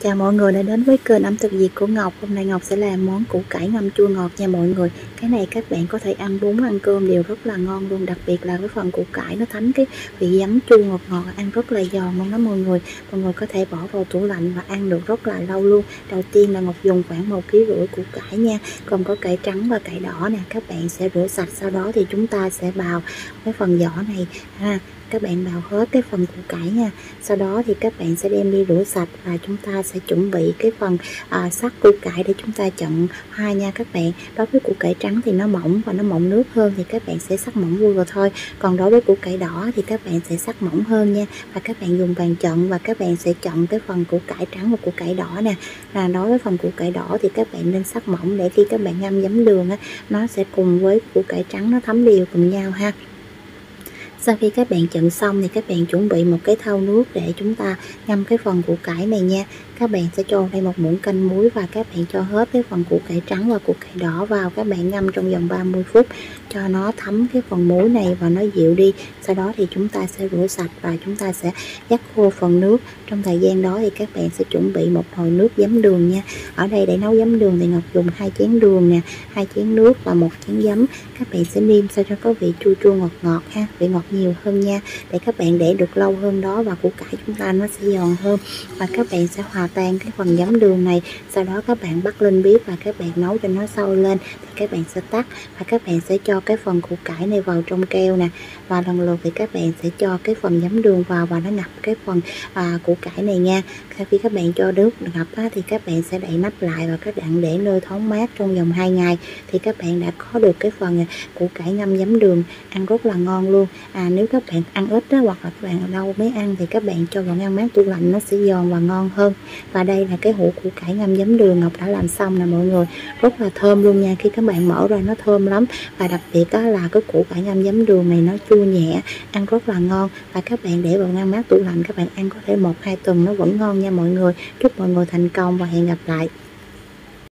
Chào mọi người đã đến với kênh ẩm thực Việt của Ngọc. Hôm nay Ngọc sẽ làm món củ cải ngâm chua ngọt nha mọi người. Cái này các bạn có thể ăn bún, ăn cơm đều rất là ngon luôn. Đặc biệt là cái phần củ cải nó thấm cái vị giấm chua ngọt ngọt, ăn rất là giòn luôn đó mọi người. Mọi người có thể bỏ vào tủ lạnh và ăn được rất là lâu luôn. Đầu tiên là Ngọc dùng khoảng 1,5 kg củ cải nha. Còn có cải trắng và cải đỏ nè. Các bạn sẽ rửa sạch, sau đó thì chúng ta sẽ bào cái phần vỏ này ha. Các bạn bào hết cái phần củ cải nha. Sau đó thì các bạn sẽ đem đi rửa sạch và chúng ta sẽ chuẩn bị cái phần sắc củ cải để chúng ta chọn hoa nha các bạn. Đối với củ cải trắng thì nó mỏng và nó mọng nước hơn thì các bạn sẽ sắc mỏng vừa thôi. Còn đối với củ cải đỏ thì các bạn sẽ sắc mỏng hơn nha. Và các bạn dùng bàn chọn và các bạn sẽ chọn cái phần củ cải trắng và củ cải đỏ nè. Đối với phần củ cải đỏ thì các bạn nên sắc mỏng để khi các bạn ngâm giấm đường á, nó sẽ cùng với củ cải trắng nó thấm đều cùng nhau ha. Sau khi các bạn chọn xong thì các bạn chuẩn bị một cái thau nước để chúng ta ngâm cái phần củ cải này nha. Các bạn sẽ cho đây một muỗng canh muối và các bạn cho hết cái phần củ cải trắng và củ cải đỏ vào. Các bạn ngâm trong vòng 30 phút cho nó thấm cái phần muối này và nó dịu đi. Sau đó thì chúng ta sẽ rửa sạch và chúng ta sẽ vắt khô phần nước. Trong thời gian đó thì các bạn sẽ chuẩn bị một nồi nước giấm đường nha. Ở đây để nấu giấm đường thì Ngọc dùng 2 chén đường nè, 2 chén nước và 1 chén giấm. Các bạn sẽ nêm sao cho có vị chua chua ngọt ngọt ha, vị ngọt nhiều hơn nha, để các bạn để được lâu hơn đó và củ cải chúng ta nó sẽ giòn hơn. Và các bạn sẽ hòa tan cái phần giấm đường này, sau đó các bạn bắt lên bếp và các bạn nấu cho nó sôi lên thì các bạn sẽ tắt và các bạn sẽ cho cái phần củ cải này vào trong keo nè, và lần lượt thì các bạn sẽ cho cái phần giấm đường vào và nó ngập cái phần củ cải này nha. Khi các bạn cho nước ngập thì các bạn sẽ đậy nắp lại và các bạn để nơi thoáng mát trong vòng 2 ngày thì các bạn đã có được cái phần củ cải ngâm giấm đường, ăn rất là ngon luôn. Nếu các bạn ăn ít đó, hoặc là các bạn lâu mới ăn thì các bạn cho vào ngăn mát tủ lạnh, nó sẽ giòn và ngon hơn. Và đây là cái hũ củ cải ngâm giấm đường Ngọc đã làm xong nè mọi người, rất là thơm luôn nha. Khi các bạn mở ra nó thơm lắm, và đặc biệt đó là cái củ cải ngâm giấm đường này nó chua nhẹ, ăn rất là ngon. Và các bạn để vào ngăn mát tủ lạnh, các bạn ăn có thể 1-2 tuần nó vẫn ngon nha mọi người. Chúc mọi người thành công và hẹn gặp lại.